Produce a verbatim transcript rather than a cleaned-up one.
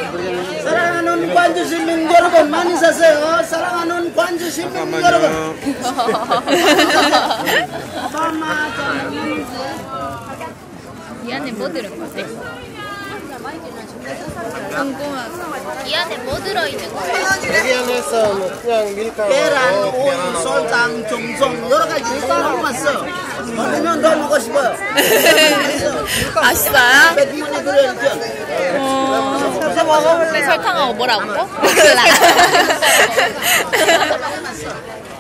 사랑하는 관주 시민 여러분 많이 사세요. 사랑하는 관주 시민 여러분. 이 안에 뭐 들은 거지? 궁금하다. 이 안에 뭐 들어있는 거야? 여기 안에서 뭐 그냥 밀가루, 계란, 오이, 설탕, 종종 여러 가지 따라왔어. 먹으면 더 먹고 싶어요. 맛있어요? 백분이 들어있죠. 어, 먹어볼래? 설탕하고 뭐라고? 몰라.